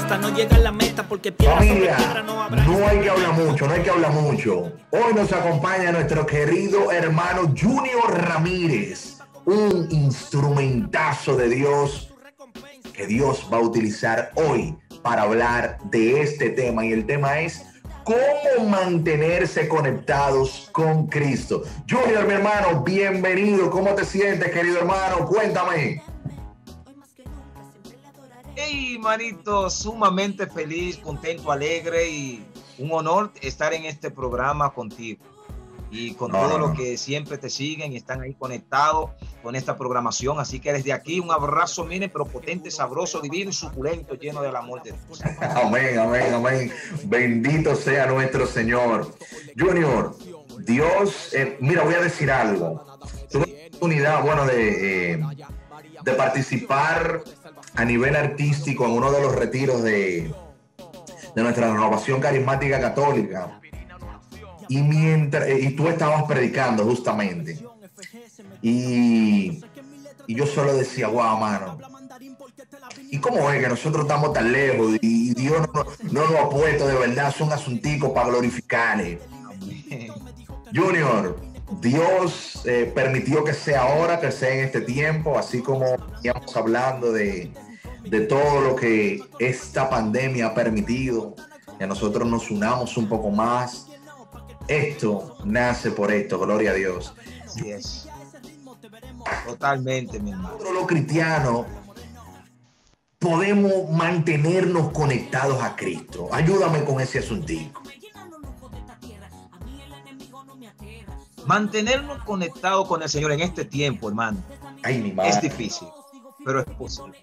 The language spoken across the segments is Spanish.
hasta no llegar a la meta, porque piedra sobre Familia, piedra no habrá. no hay que hablar mucho, no hay que hablar mucho. Hoy nos acompaña nuestro querido hermano Junior Ramírez, un instrumentazo de Dios que Dios va a utilizar hoy para hablar de este tema, y el tema es cómo mantenerse conectados con Cristo. Junior, mi hermano, bienvenido. ¿Cómo te sientes, querido hermano? Cuéntame. Hey, manito, sumamente feliz, contento, alegre y un honor estar en este programa contigo y con todo lo que siempre te siguen y están ahí conectados con esta programación. Así que desde aquí un abrazo, miren, pero potente, sabroso, divino y suculento, lleno del amor de Dios. Amén, amén, amén. Bendito sea nuestro Señor. Junior, Dios, mira, voy a decir algo. Tuve la oportunidad, bueno, de participar a nivel artístico en uno de los retiros de nuestra renovación carismática católica. Y tú estabas predicando justamente. Y yo solo decía, wow, mano. ¿Y cómo es que nosotros estamos tan lejos y Dios no nos ha puesto de verdad? Son asunticos para glorificarle. Junior, Dios permitió que sea ahora, que sea en este tiempo, así como íbamos hablando de todo lo que esta pandemia ha permitido, que nosotros nos unamos un poco más. Esto nace por esto, gloria a Dios. Así es. Totalmente, mi hermano. Nosotros los cristianos podemos mantenernos conectados a Cristo. Ayúdame con ese asuntico. Mantenernos conectados con el Señor en este tiempo, hermano, Ay, mi madre. es difícil, pero es posible.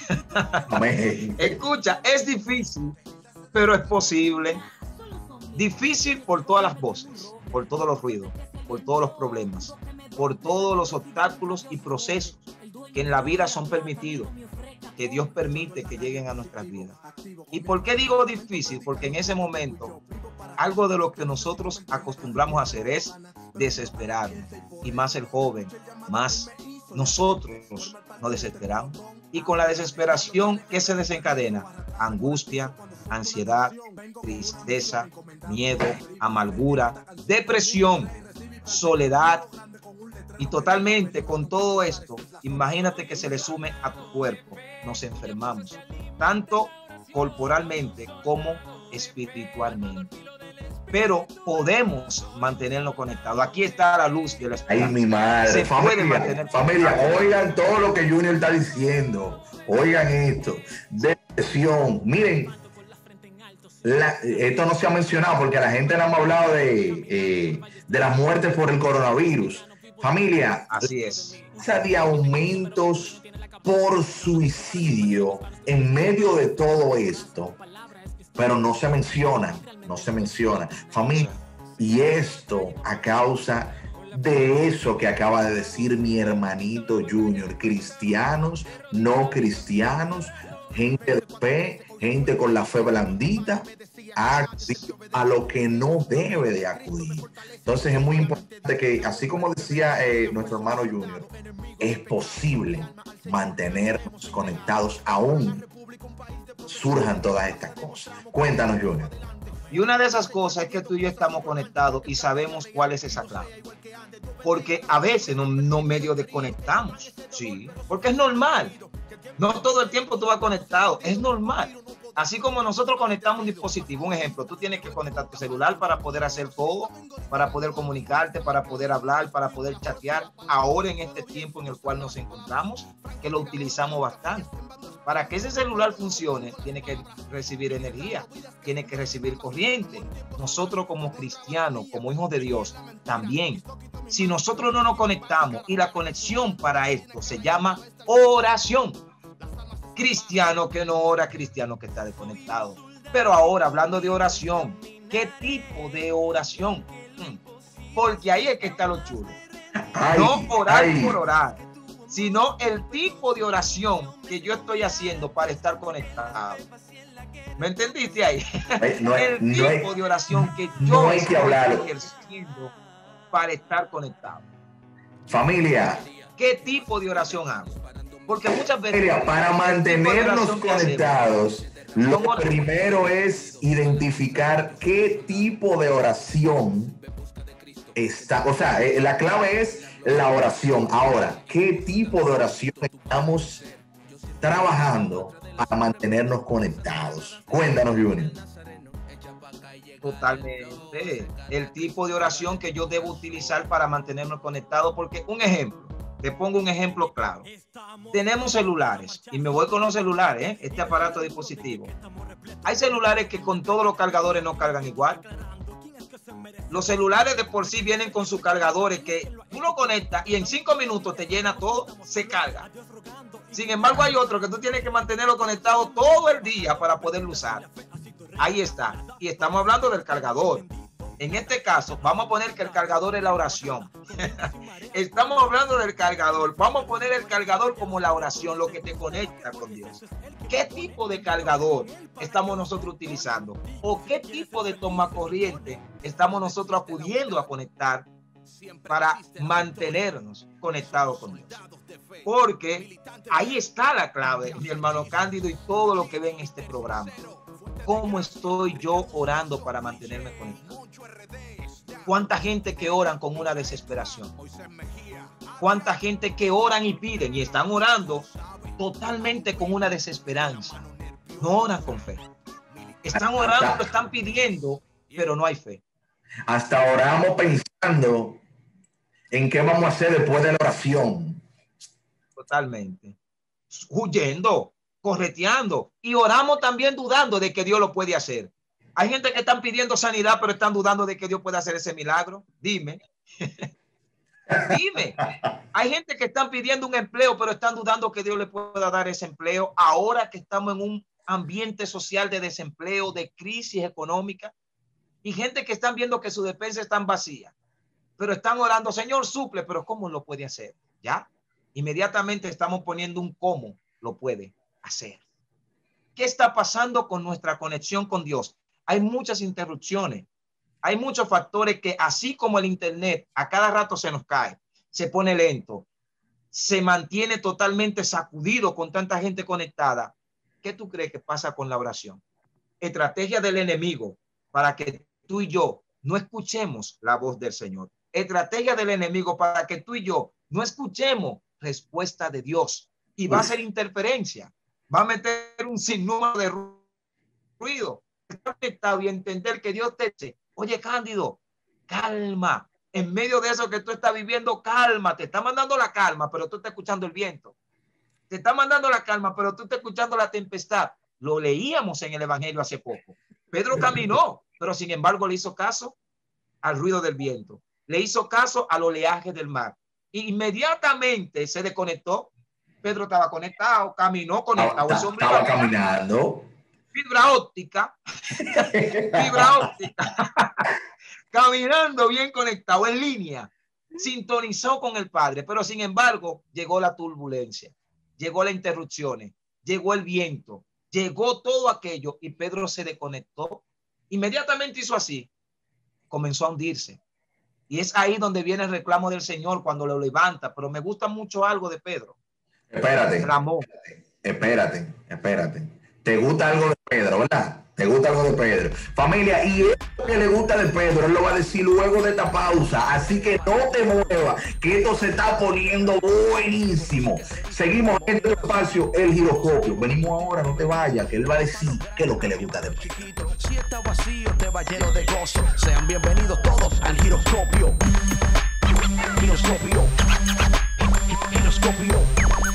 Amén. Escucha, es difícil, pero es posible. Difícil por todas las voces, por todos los ruidos, por todos los problemas, por todos los obstáculos y procesos que en la vida son permitidos, que Dios permite que lleguen a nuestras vidas. ¿Y por qué digo difícil? Porque en ese momento, algo de lo que nosotros acostumbramos a hacer es desesperar. Y más el joven, más nosotros nos desesperamos. Y con la desesperación, ¿qué se desencadena? Angustia, ansiedad, tristeza, miedo, amargura, depresión, soledad. Y totalmente con todo esto, imagínate que se le sume a tu cuerpo. Nos enfermamos, tanto corporalmente como espiritualmente. Pero podemos mantenernos conectados. Aquí está la luz de la esperanza. Ay, mi madre. Se puede mantener Familia, oigan todo lo que Junior está diciendo. Oigan esto. Depresión. Miren, esto no se ha mencionado porque la gente no ha hablado de las muertes por el coronavirus. Familia, así es. De aumentos por suicidio en medio de todo esto, pero no se menciona. Familia, y esto a causa de eso que acaba de decir mi hermanito Junior. Cristianos, no cristianos, gente de fe, gente con la fe blandita, a lo que no debe de acudir. Entonces es muy importante que, así como decía nuestro hermano Junior, es posible mantenernos conectados aún surjan todas estas cosas. Cuéntanos, Junior. Y una de esas cosas es que tú y yo estamos conectados y sabemos cuál es esa clave. Porque a veces no medio desconectamos, sí, porque es normal. No todo el tiempo tú vas conectado, es normal. Así como nosotros conectamos un dispositivo, un ejemplo, tú tienes que conectar tu celular para poder hacer todo, para poder comunicarte, para poder hablar, para poder chatear. Ahora en este tiempo en el cual nos encontramos, que lo utilizamos bastante. Para que ese celular funcione, tiene que recibir energía, tiene que recibir corriente. Nosotros como cristianos, como hijos de Dios, también. Si nosotros no nos conectamos, y la conexión para esto se llama oración. Cristiano que no ora, cristiano que está desconectado. Pero ahora, hablando de oración, ¿qué tipo de oración? Porque ahí es que está lo chulo. No orar por orar, sino el tipo de oración que yo estoy haciendo para estar conectado. ¿Me entendiste ahí? El tipo de oración que yo estoy ejerciendo para estar conectado. Familia. ¿Qué tipo de oración hago? Porque muchas veces... Mira, para mantenernos conectados, lo primero es identificar qué tipo de oración está. O sea, la clave es la oración. Ahora, ¿qué tipo de oración estamos trabajando para mantenernos conectados? Cuéntanos, Junior. Totalmente. El tipo de oración que yo debo utilizar para mantenerme conectado, porque un ejemplo, te pongo un ejemplo claro. Tenemos celulares, y me voy con los celulares, este aparato dispositivo. Hay celulares que con todos los cargadores no cargan igual. Los celulares de por sí vienen con sus cargadores que tú lo conectas y en 5 minutos te llena todo, se carga. Sin embargo, hay otro que tú tienes que mantenerlo conectado todo el día para poderlo usar. Ahí está. Y estamos hablando del cargador. En este caso, vamos a poner que el cargador es la oración. Estamos hablando del cargador. Vamos a poner el cargador como la oración, lo que te conecta con Dios. ¿Qué tipo de cargador estamos nosotros utilizando? ¿O qué tipo de tomacorriente estamos nosotros acudiendo a conectar para mantenernos conectados con Dios? Porque ahí está la clave, mi hermano Cándido, y todo lo que ve en este programa. ¿Cómo estoy yo orando para mantenerme conectado? ¿Cuánta gente que oran con una desesperación? ¿Cuánta gente que oran y piden y están orando totalmente con una desesperanza? No oran con fe. Están orando, están pidiendo, pero no hay fe. Hasta oramos pensando en qué vamos a hacer después de la oración. Totalmente. Huyendo, correteando, y oramos también dudando de que Dios lo puede hacer. Hay gente que están pidiendo sanidad, pero están dudando de que Dios pueda hacer ese milagro. Dime. Dime. Hay gente que están pidiendo un empleo, pero están dudando que Dios le pueda dar ese empleo. Ahora que estamos en un ambiente social de desempleo, de crisis económica, y gente que están viendo que su despensa están vacía, pero están orando, Señor, suple, pero ¿cómo lo puede hacer? ¿Ya? Inmediatamente estamos poniendo un cómo lo puede hacer. ¿Qué está pasando con nuestra conexión con Dios? Hay muchas interrupciones, hay muchos factores que, así como el internet a cada rato se nos cae, se pone lento, se mantiene totalmente sacudido con tanta gente conectada. ¿Qué tú crees que pasa con la oración? Estrategia del enemigo para que tú y yo no escuchemos la voz del Señor. Estrategia del enemigo para que tú y yo no escuchemos respuesta de Dios, y va a ser interferencia, va a meter un sinnúmero de ruido. Estar conectado y entender que Dios te dice, oye, Cándido, calma, en medio de eso que tú estás viviendo, calma, te está mandando la calma, pero tú estás escuchando el viento, te está mandando la calma, pero tú estás escuchando la tempestad. Lo leíamos en el Evangelio hace poco. Pedro caminó, pero sin embargo le hizo caso al ruido del viento, le hizo caso al oleaje del mar, e inmediatamente se desconectó. Pedro estaba conectado, caminó conectado. Estaba caminando. Fibra óptica, fibra óptica, caminando bien conectado, en línea, sintonizó con el Padre, pero sin embargo llegó la turbulencia, llegó las interrupciones, llegó el viento, llegó todo aquello y Pedro se desconectó. Inmediatamente hizo así, comenzó a hundirse. Y es ahí donde viene el reclamo del Señor cuando lo levanta. Pero me gusta mucho algo de Pedro. Espérate. Ramón. Espérate. ¿Te gusta algo de Pedro, verdad? ¿Te gusta algo de Pedro? Familia, y esto que le gusta de Pedro, él lo va a decir luego de esta pausa. Así que no te muevas, que esto se está poniendo buenísimo. Seguimos en este espacio, el giroscopio. Venimos ahora, no te vayas, que él va a decir qué es lo que le gusta de Pedro. Si está vacío, te va lleno de gozo. Sean bienvenidos todos al giroscopio. Giroscopio. Giroscopio.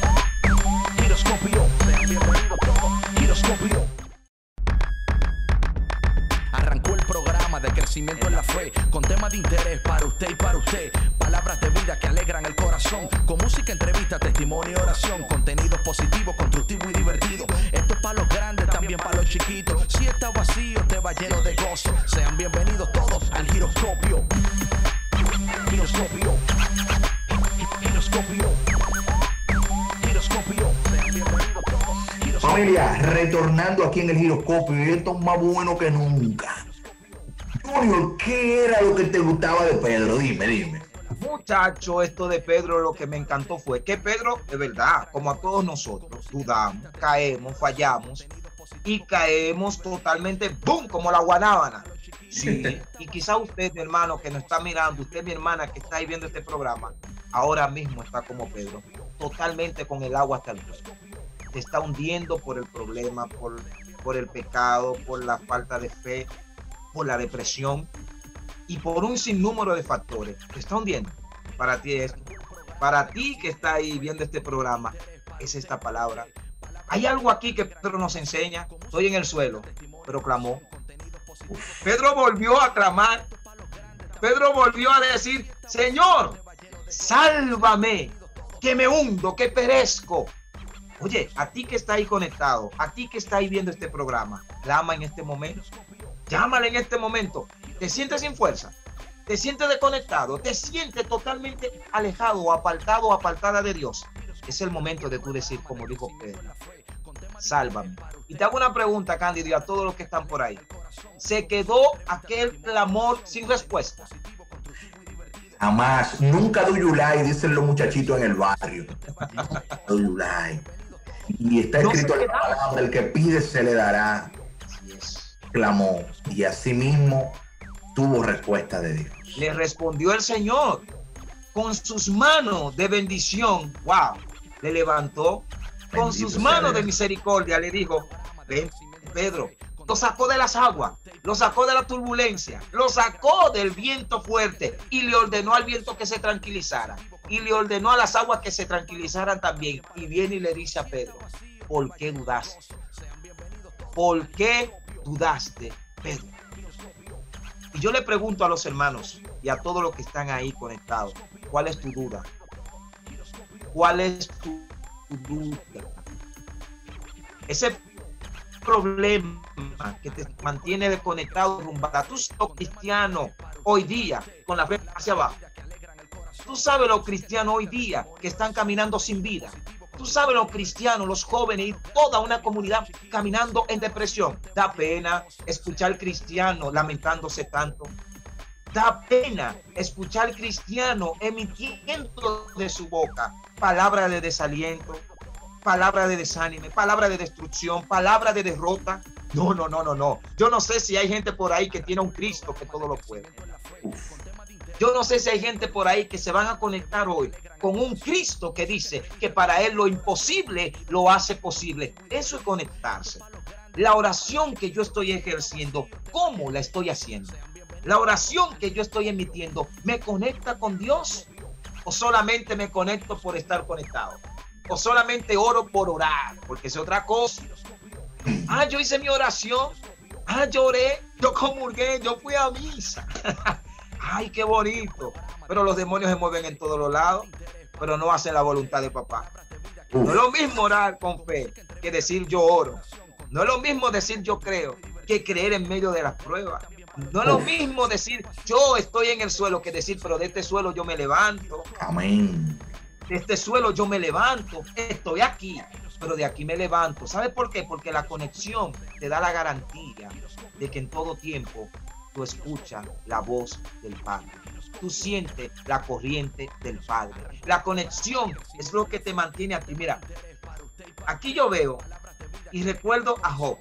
Giroscopio. Sean bienvenidos todos. Giroscopio. Arrancó el programa de crecimiento en la fe, con temas de interés para usted y para usted. Palabras de vida que alegran el corazón, con música, entrevista, testimonio y oración. Contenido positivo, constructivo y divertido. Esto es para los grandes, también para los chiquitos. Si está vacío, te va lleno de gozo. Sean bienvenidos todos al giroscopio. Giroscopio. Giroscopio. Giroscopio. Sean bienvenidos todos. Familia, retornando aquí en el giroscopio, y esto es más bueno que nunca. Junior, ¿qué era lo que te gustaba de Pedro? Dime. Muchacho, esto de Pedro, lo que me encantó fue que Pedro, de verdad, como a todos nosotros, dudamos, caemos, fallamos y caemos totalmente, ¡boom!, como la guanábana. Sí, y quizá usted, mi hermano, que nos está mirando, usted, mi hermana, que está ahí viendo este programa, ahora mismo está como Pedro, totalmente con el agua hasta el cuello. Te está hundiendo por el problema, por el pecado, por la falta de fe, por la depresión y por un sinnúmero de factores. Te está hundiendo. Para ti esto. Para ti que está ahí viendo este programa, es esta palabra. Hay algo aquí que Pedro nos enseña. Estoy en el suelo, pero clamó. Pedro volvió a clamar. Pedro volvió a decir, Señor, sálvame, que me hundo, que perezco. Oye, a ti que está ahí conectado, a ti que está ahí viendo este programa, clama en este momento. Llámale en este momento. ¿Te sientes sin fuerza? ¿Te sientes desconectado? ¿Te sientes totalmente alejado o apartado o apartada de Dios? Es el momento de tú decir, como dijo Pedro, sálvame. Y te hago una pregunta, Cándido, y a todos los que están por ahí. ¿Se quedó aquel clamor sin respuesta? Jamás. Nunca do you lie, dicen los muchachitos en el barrio. Do you lie. Y está escrito en la palabra, el que pide se le dará. Así es. Clamó y asimismo tuvo respuesta de Dios. Le respondió el Señor con sus manos de bendición. Wow, le levantó con Bendito sus manos sea de misericordia. Le dijo, ven, Pedro. Lo sacó de las aguas, lo sacó de la turbulencia, lo sacó del viento fuerte y le ordenó al viento que se tranquilizara y le ordenó a las aguas que se tranquilizaran también. Y viene y le dice a Pedro, ¿por qué dudaste? ¿Por qué dudaste, Pedro? Y yo le pregunto a los hermanos y a todos los que están ahí conectados, ¿cuál es tu duda? ¿Cuál es tu duda? Ese problema que te mantiene desconectado, rumbada. Tú sos cristiano hoy día con la frente hacia abajo. Tú sabes los cristianos hoy día que están caminando sin vida. Tú sabes los cristianos, los jóvenes y toda una comunidad caminando en depresión. Da pena escuchar cristiano lamentándose tanto. Da pena escuchar cristiano emitiendo de su boca palabras de desaliento, palabra de desánimo, palabra de destrucción, palabra de derrota. No. Yo no sé si hay gente por ahí que tiene un Cristo que todo lo puede. Yo no sé si hay gente por ahí que se van a conectar hoy con un Cristo que dice que para él lo imposible lo hace posible. Eso es conectarse. La oración que yo estoy ejerciendo, ¿cómo la estoy haciendo? La oración que yo estoy emitiendo, ¿me conecta con Dios? ¿O solamente me conecto por estar conectado? ¿O solamente oro por orar? Porque es otra cosa. Yo hice mi oración. Yo oré, yo comulgué, yo fui a misa. Ay, qué bonito. Pero los demonios se mueven en todos los lados, pero no hacen la voluntad de papá. No es lo mismo orar con fe que decir yo oro. No es lo mismo decir yo creo que creer en medio de las pruebas. No es lo mismo decir yo estoy en el suelo que decir pero de este suelo yo me levanto. Amén. De este suelo yo me levanto, estoy aquí, pero de aquí me levanto. ¿Sabes por qué? Porque la conexión te da la garantía de que en todo tiempo tú escuchas la voz del Padre. Tú sientes la corriente del Padre. La conexión es lo que te mantiene a ti. Mira, aquí yo veo y recuerdo a Job.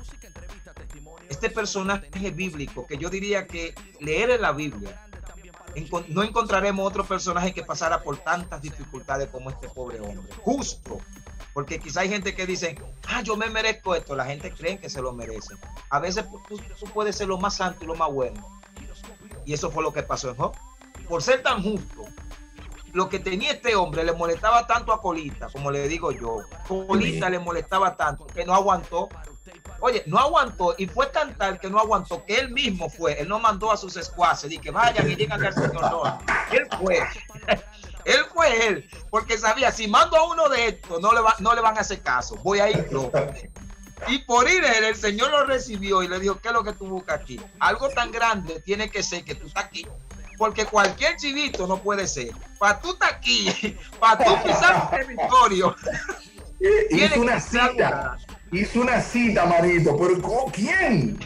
Este personaje bíblico que yo diría que leer en la Biblia no encontraremos otro personaje que pasara por tantas dificultades como este pobre hombre. Justo. Porque quizá hay gente que dice, yo me merezco esto. La gente cree que se lo merece. A veces tú puedes ser lo más santo y lo más bueno. Y eso fue lo que pasó en Job. Por ser tan justo, lo que tenía este hombre le molestaba tanto a Colita, como le digo yo. Colita le molestaba tanto que no aguantó. Oye, no aguantó y fue tan tal que no aguantó que él mismo fue. Él no mandó a sus escuaces y que vayan y digan al Señor. No, él fue. Él fue él, porque sabía, si mando a uno de estos, no le van a hacer caso. Voy a ir yo. Y por ir él, el Señor lo recibió y le dijo, ¿qué es lo que tú buscas aquí? Algo tan grande tiene que ser que tú estás aquí. Porque cualquier chivito no puede ser. Para tú estar aquí, para tú pisar el territorio. Hizo una cita. Hizo una cita, manito. ¿Pero con quién?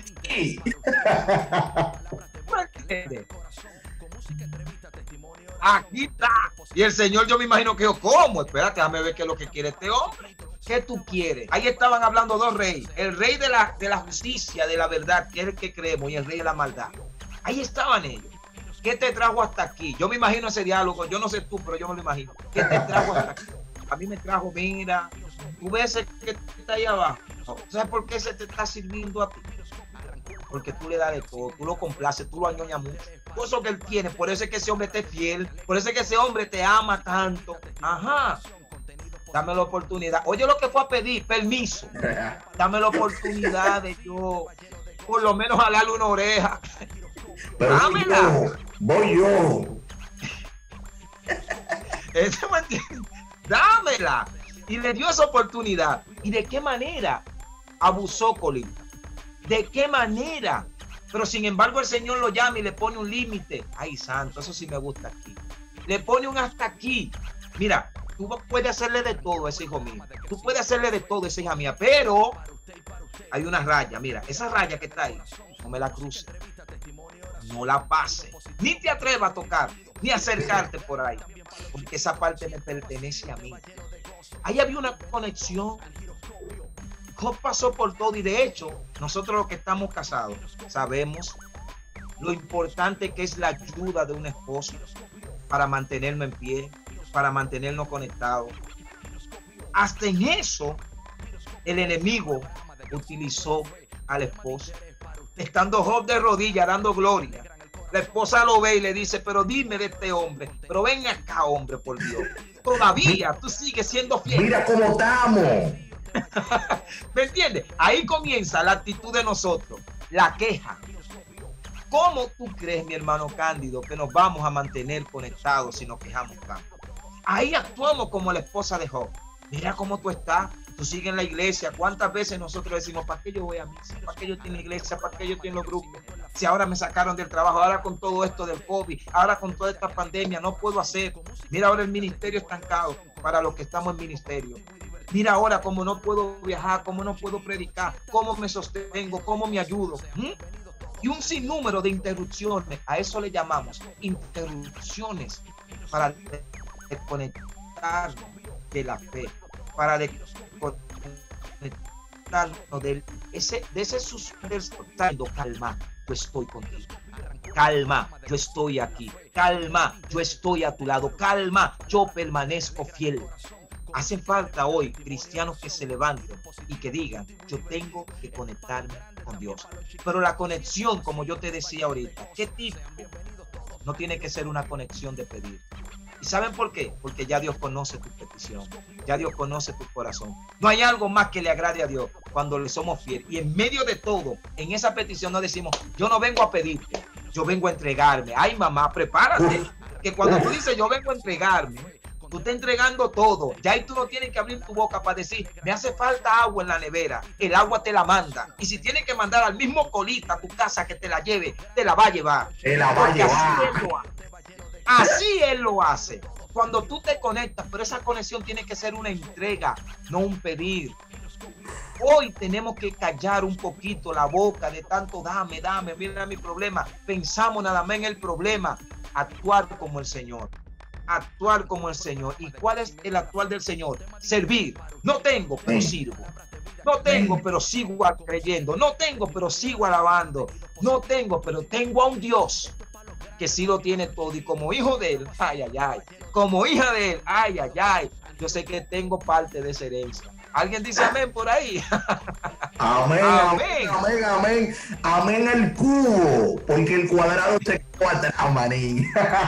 Aquí está. Y el Señor, yo me imagino que yo, ¿cómo? Espérate, déjame ver qué es lo que quiere este hombre. ¿Qué tú quieres? Ahí estaban hablando dos reyes. El rey de la justicia, de la verdad, que es el que creemos, y el rey de la maldad. Ahí estaban ellos. ¿Qué te trajo hasta aquí? Yo me imagino ese diálogo. Yo no sé tú, pero yo me lo imagino. ¿Qué te trajo hasta aquí? A mí me trajo, mira, tú ves ese que está ahí abajo. ¿Sabes por qué se te está sirviendo a ti? Porque tú le das de todo, tú lo complaces, tú lo añoñas mucho. Todo eso que él tiene, por eso es que ese hombre te es fiel, por eso es que ese hombre te ama tanto. Ajá. Dame la oportunidad. Oye lo que fue a pedir, permiso. Dame la oportunidad de yo, por lo menos jalarle una oreja. Pero dámela. Voy yo. ¿Ese me entiende? Dámela. Y le dio esa oportunidad. ¿Y de qué manera abusó Colín? ¿De qué manera? Pero sin embargo el Señor lo llama y le pone un límite. Ay, santo, eso sí me gusta aquí. Le pone un hasta aquí. Mira, tú puedes hacerle de todo a ese hijo mío. Tú puedes hacerle de todo a esa hija mía. Pero hay una raya. Mira, esa raya que está ahí, no me la cruces. No la pases. Ni te atrevas a tocar, ni a acercarte por ahí. Porque esa parte me pertenece a mí. Ahí había una conexión. Job pasó por todo y de hecho, nosotros los que estamos casados sabemos lo importante que es la ayuda de un esposo para mantenernos en pie, para mantenernos conectados. Hasta en eso, el enemigo utilizó al esposo. Estando Job de rodillas dando gloria, la esposa lo ve y le dice, pero dime de este hombre, pero ven acá, hombre, por Dios. Todavía tú sigues siendo fiel. Mira cómo estamos. ¿Me entiendes? Ahí comienza la actitud de nosotros, la queja. ¿Cómo tú crees, mi hermano Cándido, que nos vamos a mantener conectados si nos quejamos tanto? Ahí actuamos como la esposa de Job. Mira cómo tú estás, tú sigues en la iglesia. ¿Cuántas veces nosotros decimos, ¿para qué yo voy a misa? ¿Para qué yo estoy en la iglesia? ¿Para qué yo estoy en los grupos? Si ahora me sacaron del trabajo, ahora con todo esto del COVID, ahora con toda esta pandemia, no puedo hacer. Mira ahora el ministerio estancado para los que estamos en ministerio. Mira ahora cómo no puedo viajar, cómo no puedo predicar, cómo me sostengo, cómo me ayudo. Y un sinnúmero de interrupciones, a eso le llamamos interrupciones para desconectarnos de la fe, para desconectarnos de ese suspenso. Calma, yo estoy contigo. Calma, yo estoy aquí. Calma, yo estoy a tu lado. Calma, yo permanezco fiel. Hace falta hoy cristianos que se levanten y que digan, yo tengo que conectarme con Dios. Pero la conexión, como yo te decía ahorita, ¿qué tipo? No tiene que ser una conexión de pedir. ¿Y saben por qué? Porque ya Dios conoce tu petición. Ya Dios conoce tu corazón. No hay algo más que le agrade a Dios cuando le somos fieles. Y en medio de todo, en esa petición no decimos, yo no vengo a pedirte, yo vengo a entregarme. Ay, mamá, prepárate. Que cuando tú dices, yo vengo a entregarme, tú estás entregando todo. Ya ahí tú no tienes que abrir tu boca para decir, me hace falta agua en la nevera. El agua te la manda. Y si tienes que mandar al mismo colita a tu casa que te la lleve, te la va a llevar. Te la va a llevar. Así él lo hace. Cuando tú te conectas, pero esa conexión tiene que ser una entrega, no un pedir. Hoy tenemos que callar un poquito la boca de tanto dame, mira mi problema. Pensamos nada más en el problema. Actuar como el Señor. Actuar como el Señor. ¿Y cuál es el actuar del Señor? Servir. No tengo, pero sirvo. No tengo, pero sigo creyendo. No tengo, pero sigo alabando. No tengo, pero tengo a un Dios que sí lo tiene todo. Y como hijo de él, ay, ay, ay. Como hija de él, ay, ay, ay. Yo sé que tengo parte de esa herencia. ¿Alguien dice amén por ahí? Amén, amén, amén, amén. Amén el cubo, porque el cuadrado se cuadra, manín.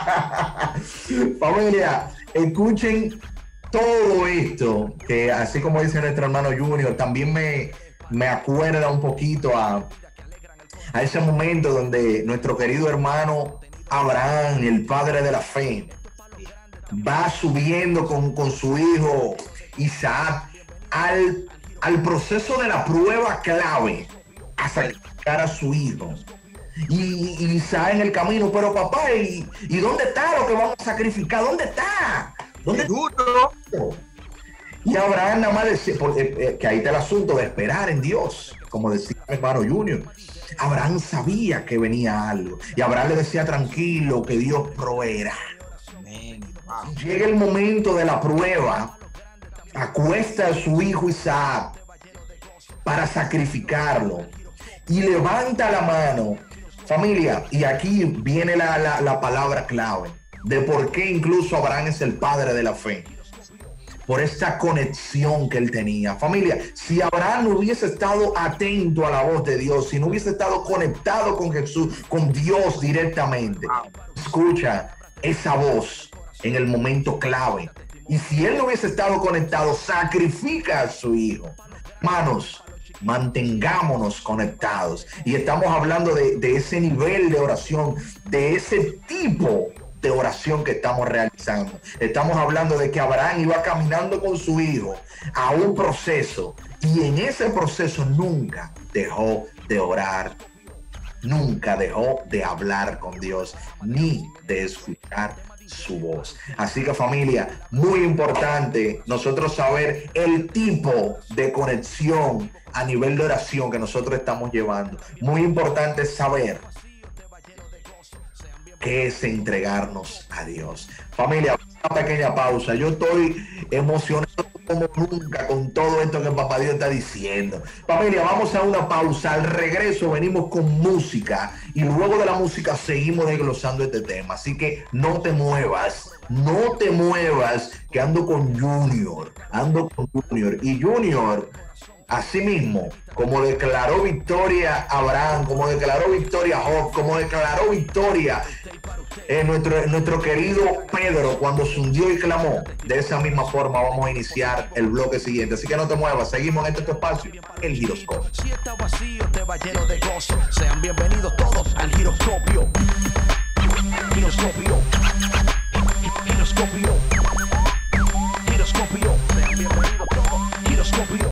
Familia, escuchen todo esto, que así como dice nuestro hermano Junior, también me acuerda un poquito a ese momento donde nuestro querido hermano Abraham, el padre de la fe, va subiendo con su hijo Isaac al proceso de la prueba clave a sacar a su hijo. Y Isaac en el camino, pero papá, ¿y dónde está lo que vamos a sacrificar? ¿Dónde está? ¿Dónde está? Y Abraham nada más decía, que ahí está el asunto de esperar en Dios, como decía mi hermano Junior. Abraham sabía que venía algo y Abraham le decía tranquilo que Dios proveerá. Amén. Wow. Llega el momento de la prueba, acuesta a su hijo Isaac para sacrificarlo y levanta la mano. Familia, y aquí viene la palabra clave de por qué incluso Abraham es el padre de la fe. Por esta conexión que él tenía. Familia, si Abraham no hubiese estado atento a la voz de Dios, si no hubiese estado conectado con Jesús, con Dios directamente, escucha esa voz en el momento clave. Y si él no hubiese estado conectado, sacrifica a su hijo. Hermanos, mantengámonos conectados. Y estamos hablando de ese nivel de oración, de ese tipo de oración que estamos realizando. Estamos hablando de que Abraham iba caminando con su hijo a un proceso y en ese proceso nunca dejó de orar, nunca dejó de hablar con Dios ni de escuchar su voz. Así que familia, muy importante nosotros saber el tipo de conexión a nivel de oración que nosotros estamos llevando. Muy importante saber que es entregarnos a Dios. Familia, una pequeña pausa. Yo estoy emocionado como nunca con todo esto que Papá Dios está diciendo. Familia, vamos a una pausa. Al regreso venimos con música y luego de la música seguimos desglosando este tema. Así que no te muevas, que ando con Junior. Y Junior, así mismo, como declaró victoria Abraham, como declaró victoria Job, como declaró victoria nuestro querido Pedro cuando se hundió y clamó, de esa misma forma vamos a iniciar el bloque siguiente. Así que no te muevas, seguimos en este espacio, el giroscopio. Si está vacío, te va lleno de gozo. Sean bienvenidos todos al giroscopio. Giroscopio. Giroscopio. Giroscopio.